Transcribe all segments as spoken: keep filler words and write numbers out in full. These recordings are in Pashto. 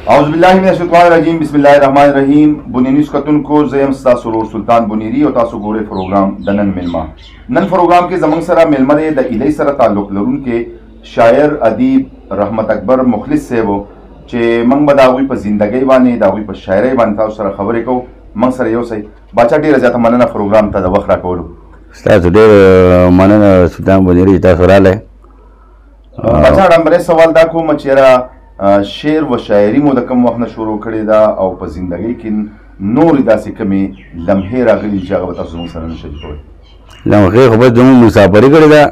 اعوذ بالله من الشیطان الرجیم بسم الله الرحمن الرحیم. بنینیس کتونکو زیم ستا سرور سلطان بنیری او تاسو ګورئ پروګرام د نن میلمه. نن پروګرام کې زموږ سره میلمه دی د ایلۍ سره تعلق لرونکي شاعر ادیب رحمت اکبر مخلص صاحب چې موږ به د هغوی په زندګۍ باندې د هغوی په شاعرۍ باندې تاسو سره خبرې کوو. موږ سره یو سی باچا ډېره زیاته مننه پروګرام ته د وخت راکولو. ستاسو ډېر مننه سلطان بنیری چې تاسو راغلی. باچا ډمبرې سوال دا کوم چې یاره شعر و شاعري مو د کوم وخت نه شروع کړې ده او په زندګۍ کې نورې داسې کومې لمحې راغلي چې هغه به تاسو زموږ سره نه شریکوئ؟ لمحې خو بس زموږ مسافري کړې ده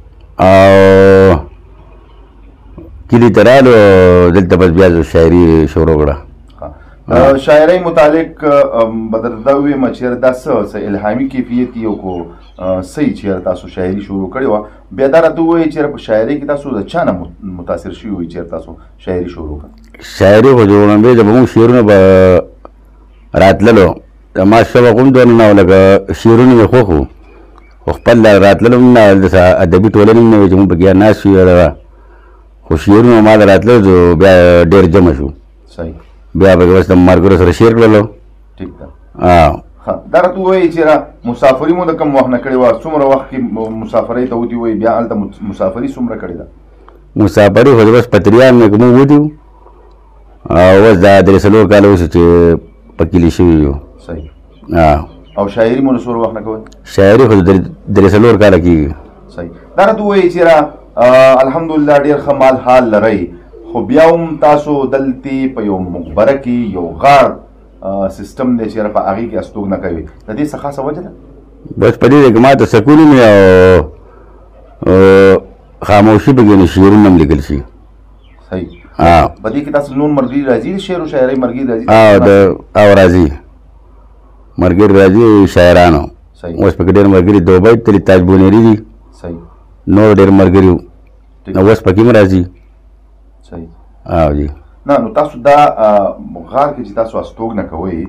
او کلي ته رالو دلته بس بیا شاعري شروع کړه. شاعرۍ متعلق به درته دا ووایم چې یاره دا څه څه الهامي کیفیت یو کو صحیح چې یاره تاسو شاعري شروع کړې وه. بیا دا راته ووایئ چې یاره په شاعرۍ کې تاسو د چا نه متاثر شوي وئ چې یاره تاسو شاعري شروع کړه؟ شاعري خو جوړومبې د به مونږ شعرونه به راتللو زما شوق هم دونه نه و لکه شعرونه مې خوښ وو خو خپل راتللو هم نه داسې ادبي ټولنې هم نه وې چې مونږ پکې ناست شو خو شعرونه ما د راتللو بیا ډېر جمع شو. صحیح. بیا پکې بس د ملګرو سره شعر کړلو. ټیک ده. دا راته ووایي چې یاره مسافري مو د کوم وخت نه کړې وه؟ څومره وخت کې مسافرۍ ته وتي وئ؟ بیا هلته مسافري څومره کړې ده؟ مسافري خو بس پتریان مې که موږ وتي وو او اوس دا درې څلور کاله اوس چې په کلي شوي یو. صحیح. او شاعري مو له څومره وخت نه کوئ؟ شاعري خو درې څلور کاله کېږي. صحیح. دا راته ووایي چې یاره الحمدلله ډېر ښه مال حال لرئ خو بیا هم تاسو دلتې په یو مقبره کې یو غار سیستم دی چې یاره په هغې کې استوګنه کوي. د دې څه خاصه وجه ده؟ بس په دې دی که ما ته سکون هم او خاموشي پکې نه شعرونه هم لیکل شي. صحیح. په دې کې تاسو نور ملګري راځي د شعر و شاعرۍ ملګري راځي؟ او راځي ملګري راځي شاعرانو. اوس پکې ډېر ملګري دوبۍ تلي تاج بونیري دي. صحیح. نور ډېر ملګري وو اوس پکې هم راځي. صحیح. او جی نه نو تاسو دا غار کې چې تاسو استوګنه کوئ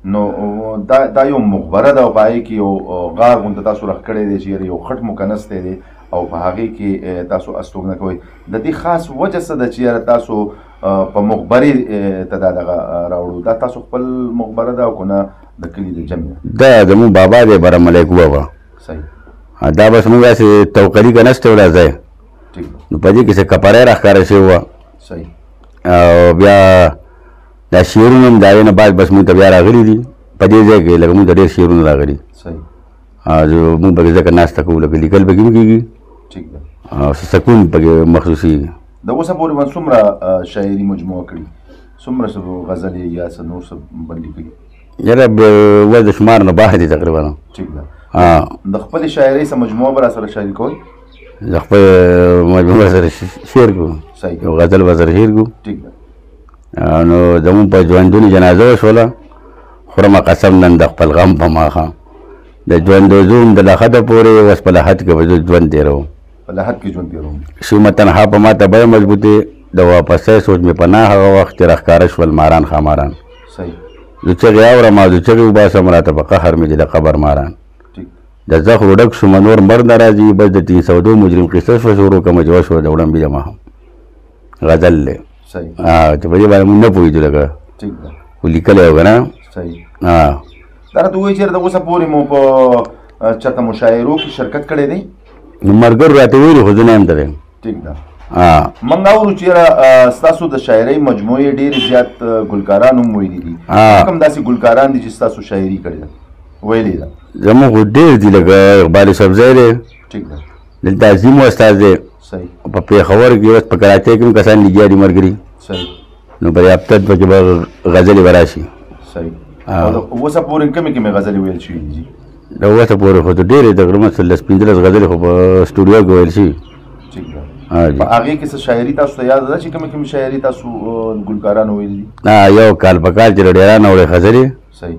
نو دا دا یو مقبره ده او په هغې کې یو غار غونته تاسو رخ کړی دی چې یو خټ مکنستی دی او په هغې کې تاسو استوګنه کوئ. د دې خاص وجه څه ده چې یاره تاسو په مقبرې ته دا دغه راوړو؟ دا تاسو خپل مقبره ده او که نه د کلي د جمع ده؟ دا زموږ بابا دی بره ملیک بابا. صحیح. دا بس موږ داسې توقلي کنستی ولا ځای نو په دې کې څه کپړی راښکاره شوې وه. صحیح. او بیا دا شعرونه هم د هغې نه بعد بس مونږ ته بیا راغلي دي په دې ځای کې لکه مونږ ته ډېر شعرونه راغلي. صحیح. او مونږ پکې ځکه ناسته کوو لکه لیکل پکې هم کېږي. ټیک ده. او سکون پکې محسوسېږي. د اوسه پورې باندې څومره شاعري مجموعه کړي؟ څومره څه غزلې یا څه نور څه بند لیکلي؟ یاره اوس د شمار نه بهر دي تقریبا. ټیک ده. د خپلې شاعرۍ څه مجموعه به را سره شریکوئ؟ د خپل مجموعه سره شعر کوو. صحیح. یو غزل به سره شعر کوو. ټیک ده. نو زمونږ په ژوندوني جنازه وشوله خورمه قسم نن د خپل غم په ماښام د ژوند وزوم د لحده پورې اوس په لحد کې به زه ژوند تېروم. په لحد کې ژوند تېروم. شومه تنها په ما ته بیه مضبوطې د واپسۍ سوچ مې پناه هغه وخت چې راښکاره شول ماران خاماران. صحیح. زه چغې اورم او زه چغې وباسم راته په قهر مې دي د قبر ماران. د زخرو ډک شومه نور مر نه راځي بس د تین سو دو مجرم قصه شوه شروع کړمه چې وشوه د وړمبي د ماښام. غزل دی. صحیح. چې په دې باندې مونږ نه پوهېدو لکه ټیک ده. خو لیکلی و که نه. صحیح. دا راته ووایي چې یاره د اوسه پورې مو په چېرته مشاعرو کې شرکت کړی دی؟ نو ملګرو راته ویلي خو زه نه یم تللی. ټیک ده. موږ اورو چې یاره ستاسو د شاعرۍ مجموعې ډېرې زیات ګلکاران هم ویلي دي. کوم داسې ګلکاران دي چې ستاسو شاعري کړې ده ویلې ده؟ زموږ خو ډېر دي لکه اقبال صاحبزی دی. ټیک ده. دلته عظیم استاد دی. صحیح. په پېښور کې اوس په کراچۍ کې هم کسان لګیا دي ملګري. صحیح. نو په ریاضت پکې به غزلې به راشي. صحیح. اوسه پورې کومې کومې غزلې ویل شوي دي؟ د اوسه پورې خو ته ډېرې تقریبا لس پنځلس غزلې خو په سټوډیو کې ویل شي. ټیک ده. په هغې کې څه شاعري تاسو ته یاد ده چې کومې کومې شاعري تاسو ګلکارانو ویلي دي؟ یو کال په کال چې ډېران وړې غزلې. صحیح.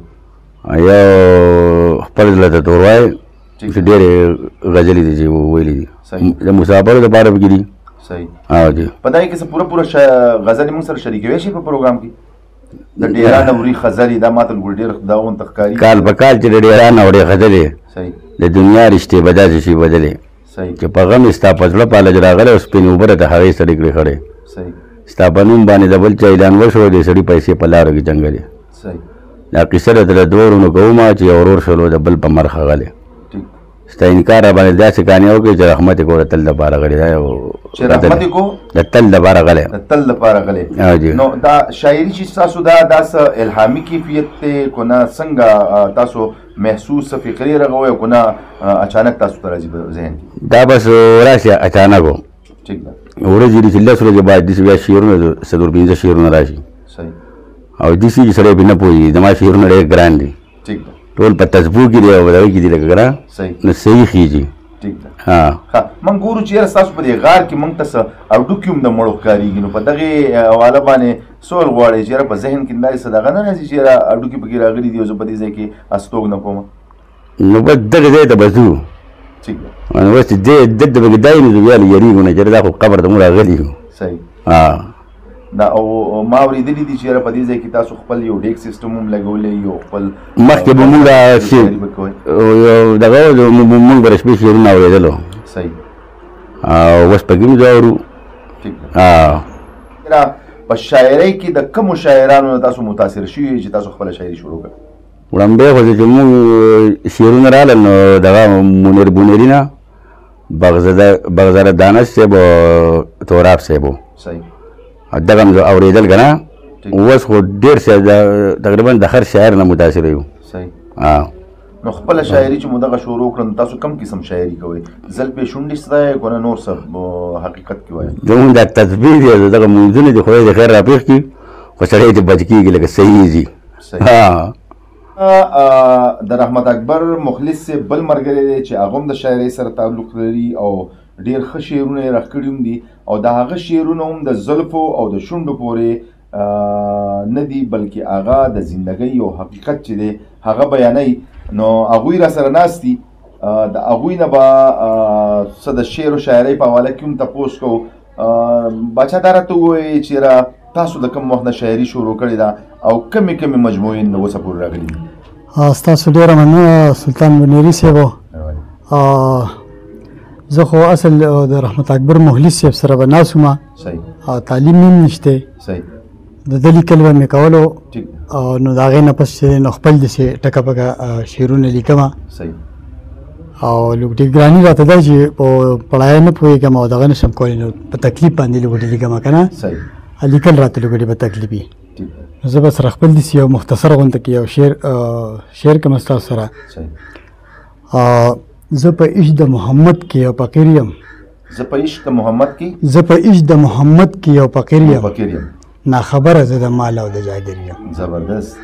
یو خپل زړه ته تور وایي چې ډېرې غزلې دي چې ویلي دي. د مسافرو دپاره پکې دي. صحیح. او جی په دې کې څه پوره پوره غزلې موږ سره شریکوی شي په پروګرام کې؟ د ډېران اوري غزلې دا ماته ډېر دا غونته ښکاري. کال په کال چې د ډېران اورې غزلې. صحیح. د دنیا رشتې به داسې شي بدلې. صحیح. چې په غم ستا په زړه پالج راغلی او سپینې اوبه راته هغې سړې کړې خړې. صحیح. ستا په نوم باندې د بل چا اعلان وشو د سړي پیسې په لاره کې جنګلې صحیح دا قصه درته د دوه ورونو کوم چې یو ورور شلو د بل په مرګ غلی ستا انکار باندې داسې کانې وکړي چې رحمت یې کو د تل دپاره غلی دا یو چې رحمت یې کو د تل دپاره غلی د تل دپاره غلی نو دا شاعري چې تاسو دا دا څه الهامي کیفیت دی که نه څنګه تاسو محسوس فکري رغوئ او که نه اچانک تاسو ته راځي په ذهن کې دا بس راشي اچانک و ټیک ده ورځې دي چې لس ورځې بعد داسې بیا شعرونه څلور پنځه شعرونه راشي صحیح او داسې چې سړی پرې نه پوهېږي زما شعرونه ډېر ګران دي ټیک ده ټول په تسبو کې دی او دغه کې دي لکه که نه صحیح نو صحیح خېږي ټیک ده ها موږ ګورو چې یاره ستاسو په دې غار کې موږ ته څه اډوکي هم د مړو ښکارېږي نو په دغې حواله باندې سوال غواړئ چې یاره په ذهن کې داسې څه دغه نه راځي چې یاره اډوکي پکې راغلي دي او زه په دې ځای کې استوګ نه کوم نو بس دغه ځای ته به ځو ټیک ده نو بس دې دلته پکې دای نو بیا یېرېږو نه چې دا خو قبر ته مو راغلي یو صحیح ها دا او ما اورېدلي دي چې یاره په دې ځای کې تاسو خپل یو ډیک سیسټم هم لګولی یو خپل مخکې به مونږ یو دغه مونږ به رسمي شعرونه اورېدلو صحیح او اوس پکې مو ځو اورو ټیک ده په شاعرۍ کې د کومو شاعرانو نه تاسو متاثر شوي چې تاسو خپله شاعري شروع کړه وړاندې خو چې مونږ شعرونه راغلل نو دغه منیر بونیري نه بغزاله دانش صاحب او توراب صاحب و صحیح دغه هم زه اورېدل که نه اوس خو ډېر تقریبا د هر شاعر نه متاثره یو صحیح نو خپله شاعري چې مو دغه شروع کړه نو تاسو کوم قسم شاعري کوئ زلفې شونډې ستا که نه نور څه حقیقت کې وایي زمونږ دا تسبیح دی دغه مونځونه دي خدای دې خیر راپېښ کړي خو سړی دې بچ کېږي لکه صحیح ځي د رحمت اکبر مخلص صاحب بل ملګری دی چې هغه هم د شاعرۍ سره تعلق لري او ډېر ښه شعرونه یې راښکړي هم دي او د هغه شعرونه هم د زلفو او د شونډو پورې نه دي بلکې هغه د زندګۍ یو حقیقت چې دی هغه بیانوي نو هغوی را سره ناست دي د هغوی نه به څه د شعر و شاعرۍ په حواله کې هم تپوس کوو باچا دا راته ووایي چې را تاسو د کوم وخت نه شاعري شروع کړې ده او کمې کمې مجموعې د اوسه پورې راغلي دي ستاسو ډېره مننه سلطان بنیري صاحب زه خو اصل د رحمت اکبر مخلص صاحب سره به ناست وم او تعلیم مې هم نشته د ده لیکل به مې کولو نو د هغې نه پس چې نو خپل داسې ټکه پکه شعرونه لیکم او لږ ډېر ګراني راته ده چې په پړایه نه پوهېږم او دغه نشم کولی نو په تکلیف باندې لږ ډېر لیکم که نه لیکل راته لږ ډېر په تکلیف وي نو زه به سره خپل داسې یو مختصر غونته کې یو شعر شعر کوم ستاسو سره زه په عشق د محمد کې یو فقیر یم زه په عشق د محمد کې زه په عشق د محمد کې یو فقیر یم فقیر یم ناخبره زه د مال او د جاګیر یم زبردست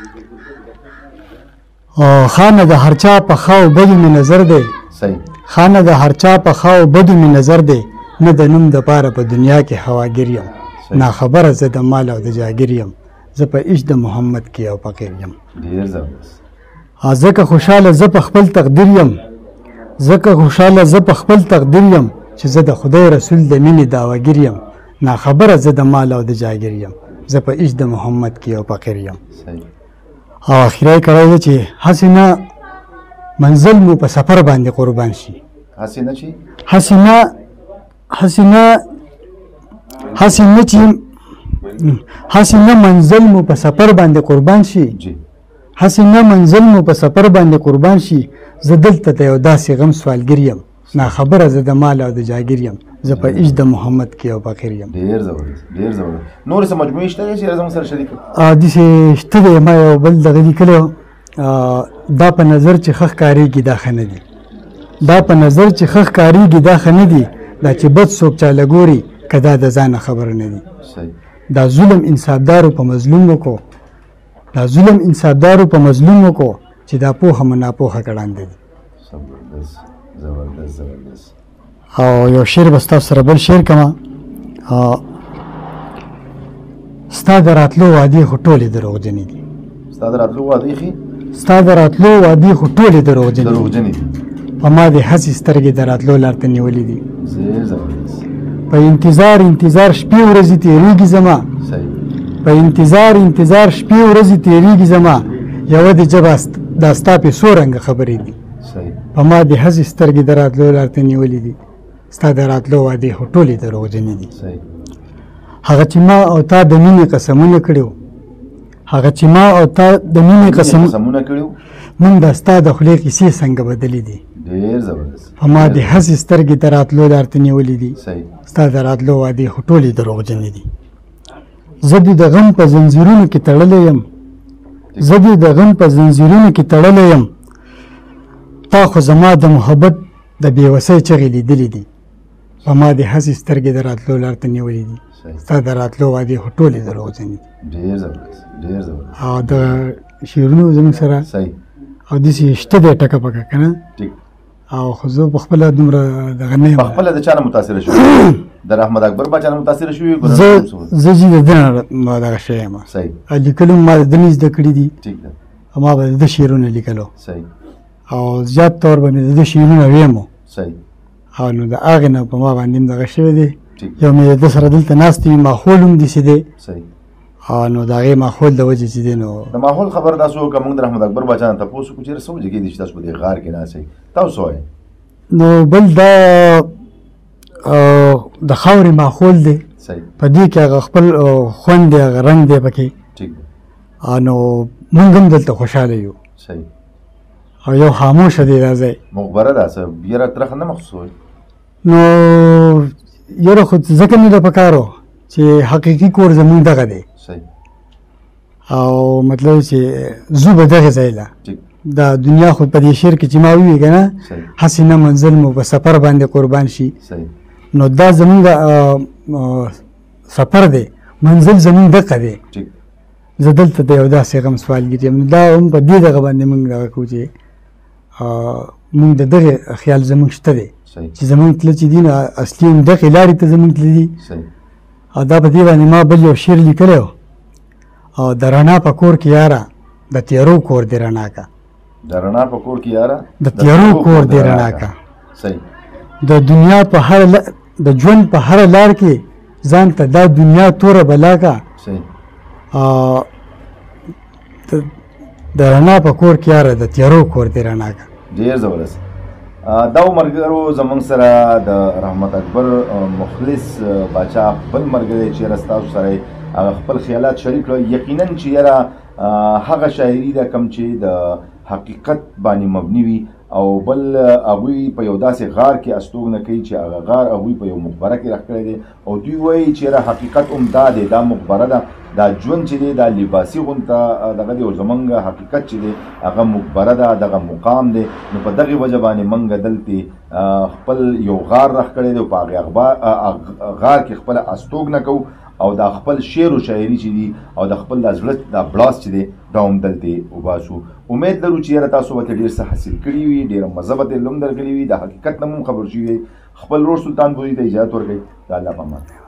خانه د هر چا په ښه او بدو مې نظر دی صحیح خانه د هر چا په ښه او بدو مې نظر دی نه د نوم دپاره په دنیا کې هواګیر یم ناخبره زه د مال او د جاګیر یم زه په عشق د محمد کې یو فقیر یم ډېر زبردست ځکه خوشحاله زه په خپل تقدیر یم ځکه خوشحاله زه په خپل تقدیر یم چې زه د خدای رسول د مینې دعوهګیر یم ناخبره زه د مال او د جاګیر یم زه په عشق د محمد کې یو فقیر یم او اخیری کړی ده چې هسې نه منزل مو په سفر باندې قربان شي هسې نه چې هسې نه هسې نه هسې نه چې هسې نه منزل مو په سفر باندې قربان شي هسې نه منزل مو په سفر باندې قربان شي زه دلته د یو داسې غم سوالګر یم ناخبره زه د مال او د جاګیر یم زه په عشق د محمد کې یو فقیر یم ډېر زبردست ډېر زبردست نورې څه مجموعې شته دی چې زموږ سره شریک کړي داسې شته دی ما یو بل دغه لیکلی دا په نظر چې ښه ښکارېږي دا ښه نه دي دا په نظر چې ښه ښکارېږي دا ښه نه دي دا چې بد څوک چاله ګوري که دا د ځانه خبره نه دي دا ظلم انصافدارو په مظلوم وکړو دا ظلم انصافدارو په مظلوم وکړو چې دا پوهه مو ناپوهه کړانده دي زبردست زبردست او یو شعر به ستاسو سره بل شعر کومه ستا د راتلو وعدې خو ټولې دروغجنې دي ستا د راتلو وعدې خې ستا د راتلو وعدې خو ټولې دروغجنې دي په ما دې هسې سترګې د راتلو لار ته نیولې دي زبردست په انتظار انتظار شپې ورځې تېرېږي زما په انتظار انتظار شپې ورځې تېرېږي زما یوه دې ژبه دا ستا پې څو رنګه خبرې دي په ما دې هسې سترګې د راتلو لار ته نیولې دي ستا د راتلو وعدې خو ټولې دروغجنې دي هغه چې ما او تا د مینې قسمونه کړي وو هغه چې ما او تا د مینې قسم قسمونه کړي وو موږ د ستا د خولې کیسې څنګه بدلې دي ډېر زبردست په ما د هسې سترګې د راتلو درته نیولې دي صحیح ستا د راتلو وعدې خو ټولې دروغجنې دي زه دې د غم په زنځیرونو کې تړلی یم زه دې د غم په زنځیرونو کې تړلی یم تا خو زما د محبت د بېوسۍ چغې لیدلې دي په ما د هسې سترګې د راتلو لار ته نیولې دي ستا د راتلو وعدې خو ټولې دروغجنې دي ډېر زبردست ډېر زبردست او د شعرونو زموږ سره صحیح او داسې شته دی ټکه پکه که نه ټیک او خو زه پخپله دومره دغه نه یم پخپله د چا نه متاثره شوي د رحمت اکبر باچا نه متاثره شوي زه زه چې د ده نه دغه شوی یم صحیح لیکلو ما د ده نه زده کړي دي ټیک ده ما به د ده شعرونه لیکلو صحیح او زیات طور به مې د ده شعرونه ویمو صحیح او نو د هغې نه په ما باندې هم دغه شوی دی ټیک یو مې د ده سره دلته ناست وي ماحول هم داسې دی صحیح او نو د هغې ماحول د وجې چې دی نو د ماحول خبر تاسو که موږ د رحمت اکبر باچا نه تپوس وکړو چېرې څه وجه کېدي چې تاسو په دې غار کې ناست یئ تاسو وایئ نو بل دا د خاورې ماحول دی صحیح په دې کې هغه خپل خوند دی هغه رنګ دی پکې ټیک ده نو موږ هم دلته خوشحاله یو صحیح او یو خاموشه دی دا ځای مخبره ده څه بیره ترخه نه محسوسوئ نو یاره خو ځکه مې د پکارو چې حقیقي کور زمونږ دغه دی صحیح او مطلب چې زو به دغې ځای له دا دنیا خو په دې شعر کې چې ما ووي که نه هسې نه منزل مو په سفر باندې قربان شي صحیح نو دا زمونږ سفر دی منزل زمونږ دغه دی ټیک زه دلته د یو داسې غم سوالګر یم دا هم په دې دغه باندې مونږ دغه کوو چې مونږ د دغې خیال زمونږ شته دی چې زمونږ تله چې دي نو اصلي هم دغې لارې ته زمونږ تله دي او دا په دې باندې ما بل یو شعر لیکلی و او د رڼا په کور کې یاره د تیارو کور دې رڼا کا د رڼا په کور کې یاره د تیارو کور دې رڼا کا صحیح د دنیا په هر د ژوند په هر لار کې ځان ته دا دنیا توره بلا کا صحیح د رڼا په کور کې یاره د تیارو کور دې رڼا کا ډېر زبردست دا ملګرو زموږ سره د رحمت اکبر مخلص باچا خپل ملګری چېرې ستاسو سره هغه خپل خیالات شریک کړل یقینا چې یاره هغه شاعري ده کوم چې د حقیقت باندې مبني وي او بل هغوی په یو داسې غار کې استوګنه کوي چې هغه غار هغوی په یو مقبره کې راښ کړی دی او دوی وایي چې یاره حقیقت هم دا دی دا مقبره ده دا ژوند چې دی دا لباسي غونته دغه دی او زمونږ حقیقت چې دی هغه مقبره ده دغه مقام دی نو په دغې وجه باندې موږ دلته خپل یو غار راښ کړی دی او په هغې غار کې خپله استوګنه کوو او دا خپل شعر و شاعري چې دي او د خپل د زړه دا بلاس چې دی دا هم دلته وباسو امید لرو چې یاره تاسو به ډېر څه حاصل کړي وي ډېره مزه به ترې لوم درکړې وي د حقیقت نه هم خبر شوي وي خپل ورور سلطان بوري ته اجازت ورکړئ د الله په امان